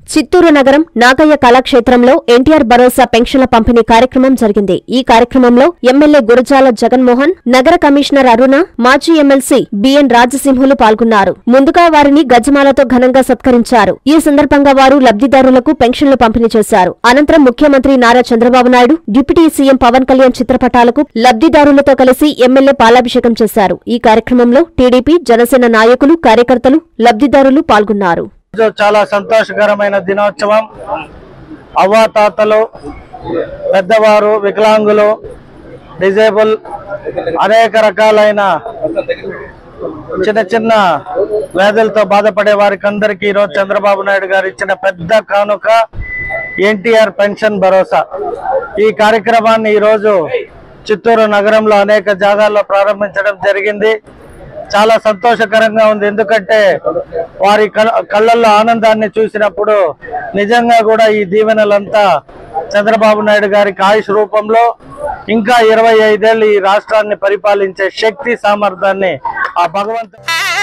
చిత్తూరు నగరం నాగయ్య కళాక్షేత్రంలో ఎన్టీఆర్ భరోసా పెన్షన్ల పంపిణీ కార్యక్రమం జరిగింది. ఈ కార్యక్రమంలో ఎమ్మెల్యే గురజాల జగన్మోహన్, నగర కమిషనర్ అరుణ, మాజీ ఎమ్మెల్సీ బిఎన్ రాజసింహులు పాల్గొన్నారు. ముందుగా వారిని గజమాలతో ఘనంగా సత్కరించారు. ఈ సందర్భంగా వారు లబ్ధిదారులకు పెన్షన్లు పంపిణీ చేశారు. అనంతరం ముఖ్యమంత్రి నారా చంద్రబాబు నాయుడు, డిప్యూటీ సీఎం పవన్ కళ్యాణ్ చిత్రపటాలకు లబ్ధిదారులతో కలిసి ఎమ్మెల్యే పాలాభిషేకం చేశారు. ఈ కార్యక్రమంలో టీడీపీ, జనసేన నాయకులు, కార్యకర్తలు, లబ్ధిదారులు పాల్గొన్నారు. చాలా సంతోషకరమైన దినోత్సవం. అవ్వాతాతలు, పెద్దవారు, వికలాంగులు, డిజేబుల్, అనేక రకాలైన చిన్న చిన్న వ్యాధులతో బాధపడే వారికి అందరికీ ఈరోజు చంద్రబాబు నాయుడు గారు ఇచ్చిన పెద్ద కానుక ఎన్టీఆర్ పెన్షన్ భరోసా. ఈ కార్యక్రమాన్ని ఈరోజు చిత్తూరు నగరంలో అనేక జాగాల్లో ప్రారంభించడం జరిగింది. చాలా సంతోషకరంగా ఉంది. ఎందుకంటే వారి కళ్ళల్లో ఆనందాన్ని చూసినప్పుడు నిజంగా కూడా ఈ దీవెనలంతా చంద్రబాబు నాయుడు గారికి ఆయుష్ రూపంలో ఇంకా 25 ఏళ్ళు ఈ రాష్ట్రాన్ని పరిపాలించే శక్తి, సామర్థ్యాన్ని ఆ భగవంతుడు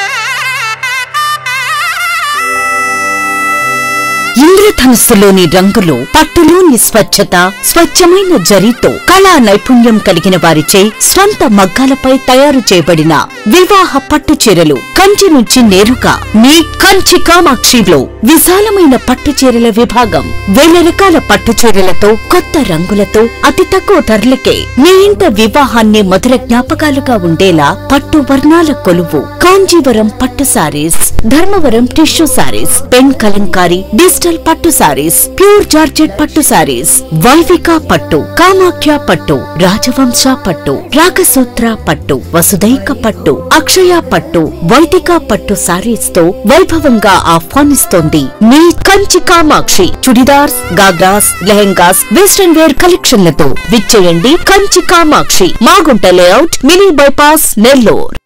ఇంద్రధనుస్సులోని రంగులు, పట్టులోని స్వచ్ఛత, స్వచ్ఛమైన జరీతో కళా నైపుణ్యం కలిగిన వారిచే స్వంత మగ్గాలపై తయారు చేయబడిన వివాహ పట్టు చీరలు కంచి నుంచి నేరుగా మీ కంచి కామాక్షిలో విశాలమైన పట్టు చీరల విభాగం. 1000 రకాల పట్టు చీరలతో, కొత్త రంగులతో, అతి తక్కువ ధరలకే మీ ఇంట వివాహాన్ని మధుర జ్ఞాపకాలుగా ఉండేలా పట్టు వర్ణాల కొలువు కాంజీవరం పట్టు sarees, Dharmavaram tissue sarees, pen kalamkari, digital పట్టు సారీస్, ప్యూర్ జార్జెట్ పట్టు సారీస్, వైవిక పట్టు, కామాఖ్య పట్టు, రాజవంశ పట్టు, రాగసూత్ర పట్టు, వసుదైక పట్టు, అక్షయ పట్టు, వైదిక పట్టు సారీస్ తో వైభవంగా ఆహ్వానిస్తోంది మీ కంచి కామాక్షి. చుడిదార్స్, గాగ్రాస్, లెహెంగాస్, వెస్టర్న్ వేర్ కలెక్షన్లతో విచ్చేయండి Kanchi Kamakshi, Magunta layout, mini bypass, Nellore.